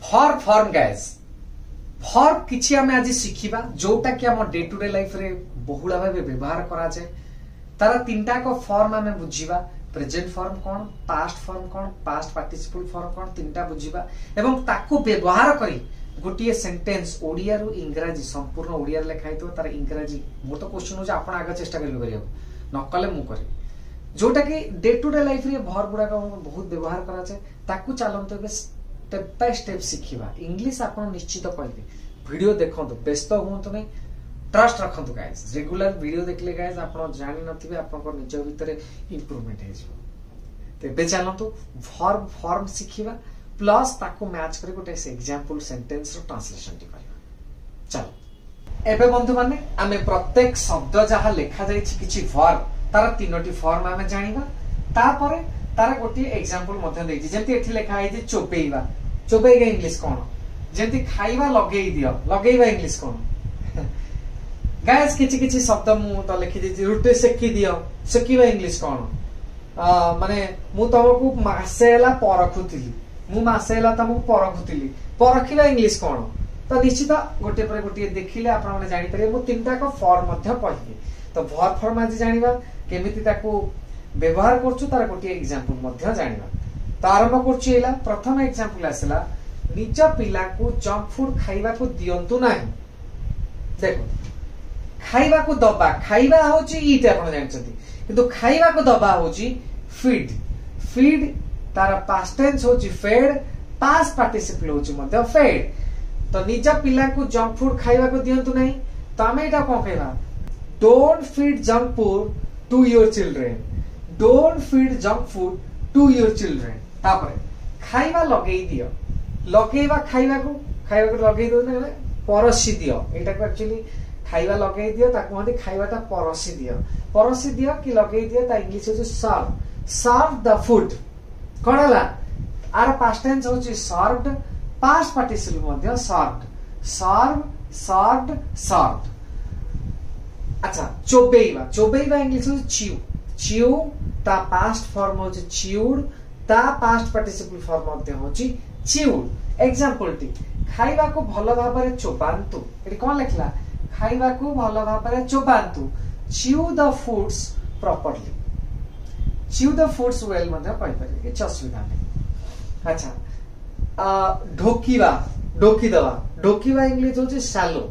Form guys form किछि आमे आज शिखिबा जोटा कि हम डे टू डे लाइफ रे बहुला भाबे व्यवहार करा जाय तारा तीनटा को फॉर्म आमे बुझिबा प्रेजेंट फॉर्म कोन पास्ट फॉर्म कोन पास्ट पार्टिसिपल फॉर्म कोन तीनटा बुझिबा एवं ताको व्यवहार करी गोटिए सेंटेंस ओडिया रु इंग्रजी संपूर्ण ओडिया लेखाई तो तार इंग्रजी मोर तो क्वेश्चन हो आपण आगे चेष्टा करियो करियो न कले मु करी जोटा कि डे टू डे लाइफ रे भर गुडा को बहुत व्यवहार करा जाय ताकू चालंतो बे स्टेप बाय स्टेप शिखिबा इंग्लिश आपण निश्चित कहबे वीडियो देखंतु व्यस्त होंतु नै ट्रस्ट रखंतु गाइस रेगुलर वीडियो देखले गाइस आपण जानि नथिबे आपण निज भीतर इंप्रूवमेंट हे जिवो तेबे चलंतु फॉर्म शिखिबा प्लस ताको मैच करी गोटे एग्जांपल सेंटेंस रो ट्रांसलेशन टी करिबा चलो एबे बंधु माने आमे प्रत्येक शब्द जहा लेखा जाई छि किछि वर्ब तार तीनोटी फॉर्म आमे जानिबा तापरे तार गोटे एग्जांपल मध्य देछि जेंति एठी लेखा है जे चोबेइबा चोबेइगा इंग्लिश कोन जेंति खाइबा लगेई दियो लगेइबा इंग्लिश कोन गाइस किछि किछि शब्द मु तो लिखि दिछि रुटे सेकी दियो सेकीबा इंग्लिश कोन माने मु तमकु मासेला परखुतिली मु मासेला तमकु परखुतिली परखिबा इंग्लिश कोन तो निश्चित गोटे पर गोटे देखिले आपण माने जानि परिबे मु तीनटा को फॉर्म मध्य पढिबे तो वर्ब फॉर्म आज जानिबा केमिति ताको व्यवहार करछु तार गोटे एग्जांपल मध्य जानिबा तो आरंभ करछु एला प्रथम एग्जांपल आसला निज पिला को जंक फूड खाइबा को दियंतु नाही देखो खाइबा को दबा खाइबा होची ईट आपण जानछथि किंतु खाइबा को दबा होची फीड फीड तार पास्ट टेंस होची फेड पास्ट पार्टिसिपल होची मध्य फेड तो निज पिला को जंक फूड खाइबा को दियंतु नाही तो हमें एटा कोन कहबा don't feed junk food to your children don't feed junk food to your children तापरे खाइबा लगेई दियो लगेइबा खाइबा को लगेई दो ने परसी दियो एटा को एक्चुअली खाइबा लगेई दियो ताको कहते खाइबाटा परसी दियो कि लगेई दियो ता इंग्लिश होची सर्व द फूड कोनला आर पास्ट टेंस होची सर्व्ड पास्ट पार्टिसिपल मध्य सर्व्ड अच्छा चोबेइबा इंग्लिश होची च्यू ता पास्ट फॉर्म होची च्यूड ता पास्ट पार्टिसिपल फॉर्म मध्य होची च्यूड एग्जांपल टी खाइबा को भलो भाबरे चोबांतु एटी कोन लिखला खाइबा को भलो भाबरे चोबांतु chew the foods properly chew the foods well मध्य कहि पारे कि असुविधा नै अच्छा ढोकीबा इंग्लिश होची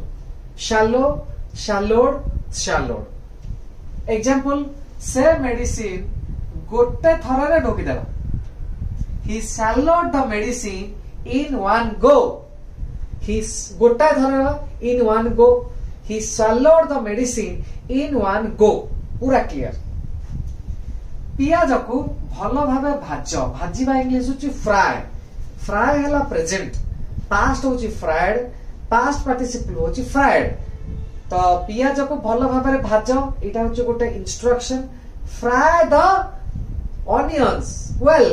शैलोड एग्जांपल से मेडिसिन गोटे थररे ढोकी देला he swallowed the medicine in one go गोटा थररे in one go he swallowed the medicine in one go पूरा क्लियर पियाज को भलो भाबे भाजीबा इंग्लिश होची फ्राई हला प्रेजेंट पास्ट होची फ्राइड पास्ट पार्टिसिपल होची फ्राइड तो पियाज को भलो भाबे भाज एटा होची गोटे instruction fry the onions well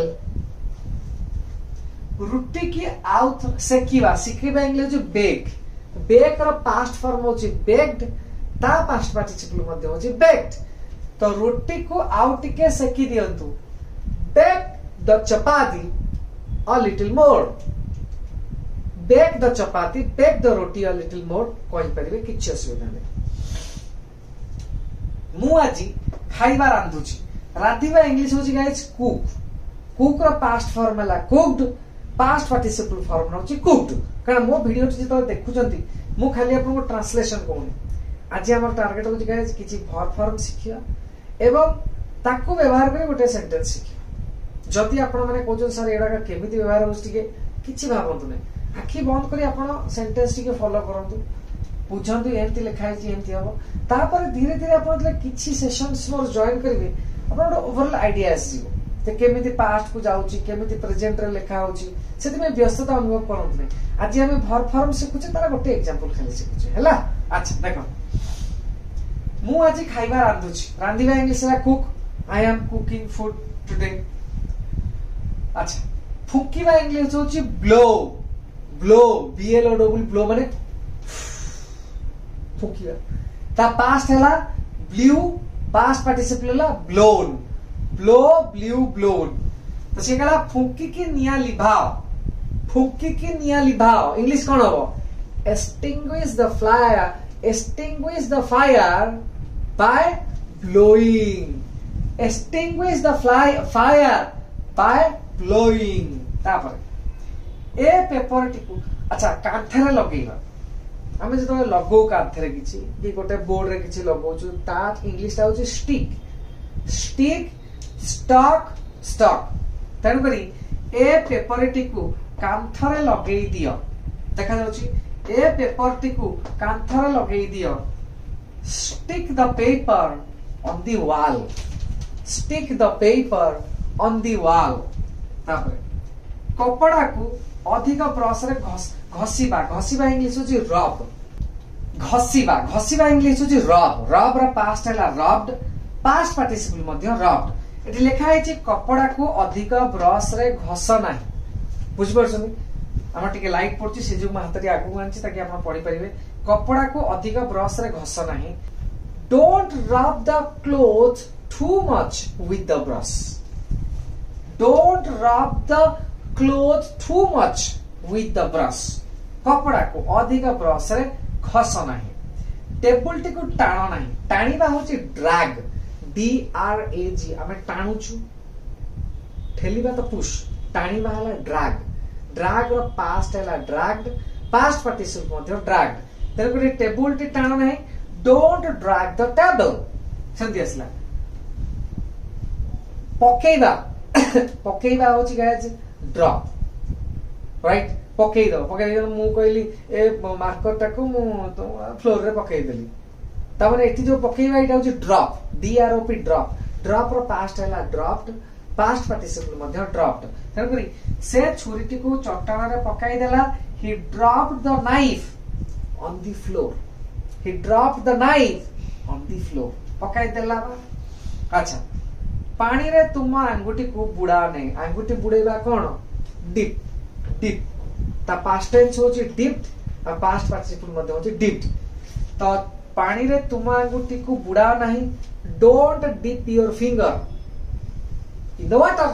रुटी की आउट सेकीबा इंग्लिश बेक रो पास्ट फॉर्म होची बेक्ड ता पास्ट पार्टिसिपल मध्ये होची बेक्ड तो रोटी को आउट के सेकी दियंतु bake the chapati a little more bake the chapati bake the roti a little more कहि परिबे किछ असुविधा नै मु आजी खाइबा रांधुची रांधिबा इंग्लिश होची गाइस कुक रो पास्ट फॉर्म हला कुक्ड पास्ट पार्टिसिपल फॉर्म होची कुक्ड कारण मो वीडियो जे देखुचंती मु खाली आपन को ट्रांसलेशन कोनी आज हमर टारगेट होची गाइस किछि वर्ब फॉर्म सिखिया एवं ताको व्यवहार करे गोटे सेंटेंस सिखिया जदि आपण माने कोचन सर एडा का केमिति व्यवहार होची के किछि भाबंतु नै आखि बंद करी आपण सेंटेंस टिके फॉलो करंतु बुझंतु एमति लिखाइ छि एमति हबो तापर धीरे धीरे आपण ले किछि सेशंस मोर जॉइन करिवे आपण ओवरऑल आईडिया आसीबो ते केमिति पास्ट को जाउची केमिति प्रेजेंट रे लिखा होची सेति में व्यस्तता अनुभव करंतु नै आज हम वर्ब फॉर्म सिखुचे तारा गोटे एग्जांपल खाली सिखुचे हला अच्छा देखो मु आज खाइबा रांधुची रांधिबा इंग्लिश ला cook I am cooking food today अच्छा फुकीबा इंग्लिश होची ब्लो बीएलओ डबल ब्लो माने फुकीबा ता पास्ट हला ब्लू पास्ट पार्टिसिपल हला ब्लोन तो से कला फुकी की निया लिभाओ फुकिकी निया लिभाओ इंग्लिश कौन हो extinguish the fire by blowing extinguish the fire by blowing तापर ए पेपर टिकु अच्छा कांथरे लगेइबा आमे जतो लगो कांथरे किछि कि गोटे बोर्ड रे किछि लगौछु ता इंग्लिश ता होछि स्टिक स्टॉक तन करी ए पेपर टिकु कांथरे लगेइ दियो देखा जाउछि ए पेपर टिकु कांथरे लगेइ दियो stick the paper on the wall stick the paper on the wall तापर कपड़ा को अधिक ब्रश रे घसीबा इंग्लिश होची रब घसीबा इंग्लिश होची रब रा पास्ट हैला रब्ड पास्ट पार्टिसिपल मध्ये रब्ड एटी लिखा है कपड़ा को अधिक ब्रश रे घस नाही बुझ परछनी हम टिके लाइट पड़छि से जो हातरी आगु आनछि ताकि आपण पढि परिबे कपड़ा को अधिक ब्रश रे घस नाही don't rub the cloth too much with the brush don't rub the cloth too much with the brush कपड़ा को अधिक ब्रश रे घस नाही टेबल टी को टाण नाही टाणीबा होची ड्रैग DRAG आमे टाणुछु ठेलीबा तो पुश टाणीबा हला ड्रैग रो पास्ट हला ड्रैग्ड पास्ट पार्टिसिपल मध्ये ड्रैग्ड तेरे को टेबल टी टाण नाही डोंट ड्रैग द टेबल संति असला पकेइबा होची गाइस ड्रॉप राइट पकेइ दो मु कहली ए मार्कर टाको मु फ्लोर रे पकेइ देली ता माने एठी जो पकेइबा एटा होची ड्रॉप DROP ड्रॉप रो पास्ट हैला ड्रॉप्ड पास्ट पार्टिसिपल मध्ये ड्रॉप्ड तन करी से छुरीटी को चट्टान रे पकाइ देला he dropped the knife on the floor he dropped the knife on the floor पकाइ देला अच्छा पानी रे तुम आंगुठी को बुड़ा नहीं आंगुठी बुड़ेबा कोन डिप ता पास्ट टेंस होची डिप्ड और पास्ट पार्टिसिपल मध्ये होची डिप्ड तो पानी रे तुम आंगुठी को बुड़ा नहीं don't dip your finger in the water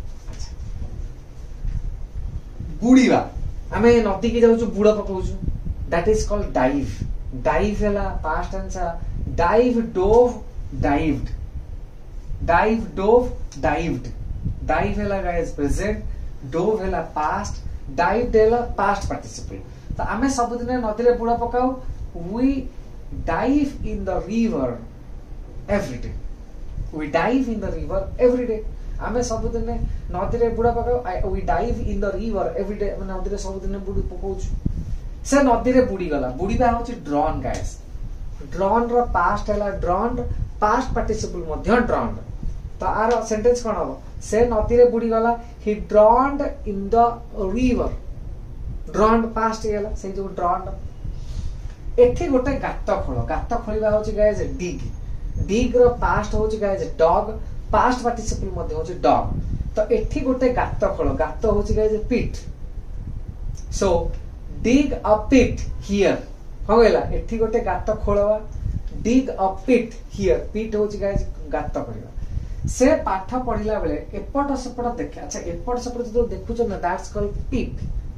बुड़ीबा आमे नदी के जाउछु बुड़ा पकाउछु दैट इज कॉल्ड डाइव हैला past tense dive dove dived dive dove dived dive हैला गाइस प्रेजेंट डोव हैला पास्ट डाइव्ड हैला पास्ट पार्टिसिपल तो आमे सब दिन नदी रे बुड़ा पकाऊ we dive in the river every day we dive in the river every day आमे सब दिन नदी रे बुड़ा पकाऊ we dive in the river every day माने नदी रे सब दिन बुड़ी पकाउछु से नदी रे बुड़ी गला बुड़ीबा होची ड्रॉन गाइस ड्रॉन रो पास्ट हैला ड्रॉन्ड पास्ट पार्टिसिपल मध्ये ड्रॉन्ड तो आर सेंटेंस कोन हो से नदी रे बुड़ी गला he drowned in the river drowned past गेला से जो ड्रॉन्ड एठी गोटे गात खोलिबा होची गाइस डिग रो पास्ट होची गाइस डॉग पास्ट पार्टिसिपल मध्ये होची डॉग तो एठी गोटे गात होची guys pit so dig a pit here हो गेला एठी गोटे गात खोलवा डिग अ पिट हियर पिट होची गाइस गात करबा से पाठ पढ़िला बेले एपट सेपट देखे अच्छा एपट सेपट जो देखु छ ना that's called peep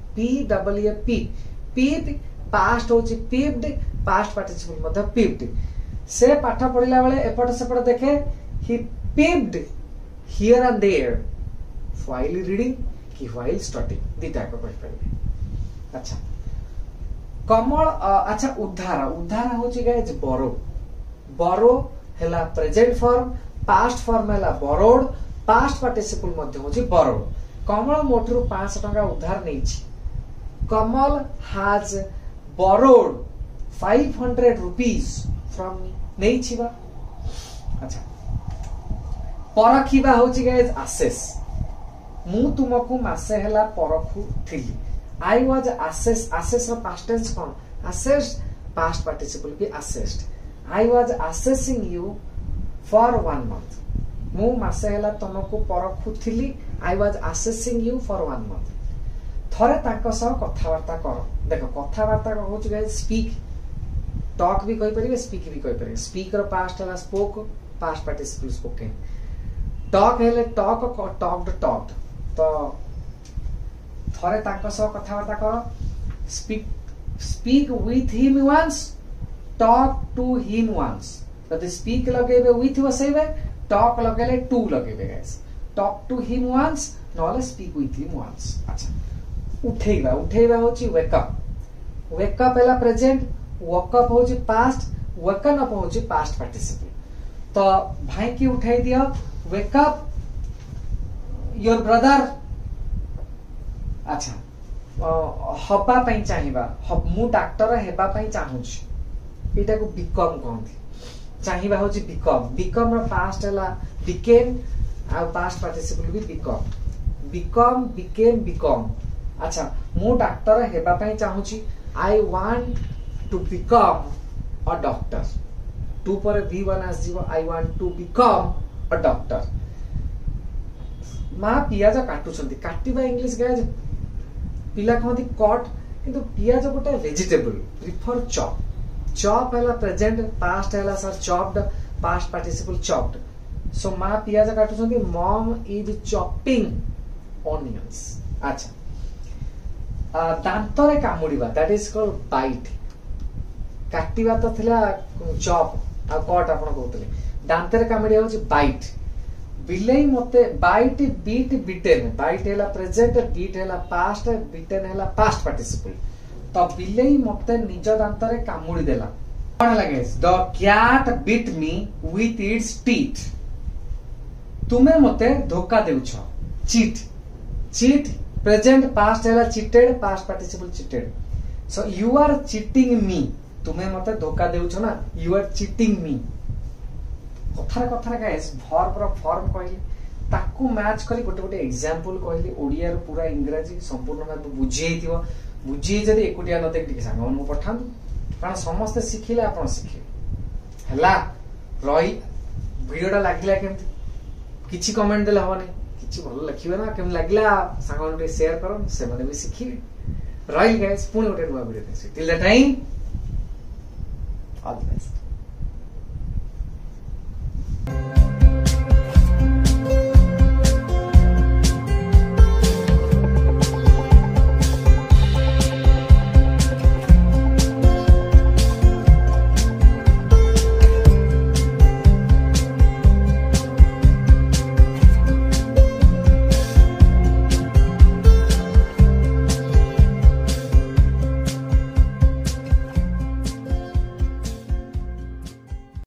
peep past होची पीप्ड पास्ट पार्टिसिपल मतलब पीप्ड से पाठ पढ़िला बेले एपट सेपट देखे he peeped here and there while reading कि व्हाइल स्टडीइंग दिटा को पढ़ परबे अच्छा कमल अच्छा उद्धार होची गाइस बरो हैला प्रेजेंट फॉर्म पास्ट फॉर्म हैला बरोड पास्ट पार्टिसिपल मध्ये होची बरोड कमल मोटरू 500 टका उधार नेछि Kamal has borrowed 500 rupees from me नेछि बा अच्छा परखिबा होची गाइस असेस मु तुमको मासे हैला परखु थिली आई वाज असेस रो पास्ट टेंस कोन असेस्ड पास्ट पार्टिसिपल की assessed I was assessing you for 1 month मु मासे हैला तुमको परखुथिली I was assessing you for 1 month थरे ताको सह कथावार्ता करो देखो कथावार्ता को होच गाइस स्पीक टॉक भी कहि परिबे स्पीक भी कहि परिबे स्पीक रो पास्ट हैला spoke past participle spoken talk हैले टॉक टॉक्ड तो थरे ताको सह कथाबार्ता कर speak with him once talk to him once जदि स्पीक लगेबे विथ बसेबे टॉक लगेले टू लगेबे guys talk to him once नॉले स्पीक विथ हिम वंस अच्छा उठेइबा होची वेक अप एला प्रेजेंट वॉक अप होची पास्ट वकन अप होची पास्ट पार्टिसिपल तो भाई की उठाई दियो वेक अप योर ब्रदर अच्छा हबा पई चाहिबा मु डॉक्टर हेबा पई चाहूची एटा को बिकम कहंती चाहिबा होची बिकम रो पास्ट हला बिकेम आ पास्ट पार्टिसिपल भी बिकम बिकेम अच्छा मु डॉक्टर हेबा पई चाहूची I want to become a doctor to पर V1 आस जीवो I want to become a doctor माँ पियाज काटुछंती काटिबा इंग्लिश गाइज पिला कहती कट किंतु पियाज गोटे वेजिटेबल प्रिफर चॉप हैला प्रेजेंट पास्ट हैला sir chopped past participle chopped so माँ पियाज काटुछंती मॉम इज चॉपिंग ऑनियंस अच्छा दांतरे कामुड़िबा दैट इज कॉल्ड बाइट काटिबा तो थिला चॉप आ कट आपण कहतले दांतरे कामुड़िया होची बाइट बिलेई मते बाइट बीट बिटेन बाइट हैला प्रेजेंट बीट हैला पास्ट बिटेन हैला पास्ट पार्टिसिपल तो बिलेई मते निज दांतरे कामुड़ी देला कोन लागे the cat bit me with its teeth तुमे मते धोखा देउछ चीट प्रेजेंट पास्ट हैला cheated past participle cheated so you are cheating me तुमे मते धोखा देउछ ना यू आर चीटिंग मी कथार गाइस वर्ब रो फॉर्म कहली ताकू मैच करी गोटे गोटे एग्जांपल कहली ओडिया रो पूरा इंग्रजी संपूर्ण भाव बुझेइथिबो बुझी जदी एकुटिया न देख साଙ୍ଗ ମାନଙ୍କୁ पठान कारण समस्त सिखिले आपण सिखे हला रही वीडियोटा लागिला केमति किछि कमेंट देले हबनी किछि भलो लिखिबे ना केम लागिला साଙ୍ଗ ମାନଙ୍କୁ शेयर करो से माने भी सिखिबे रही गाइस पुणी गोटे नुवा video till the time all the best.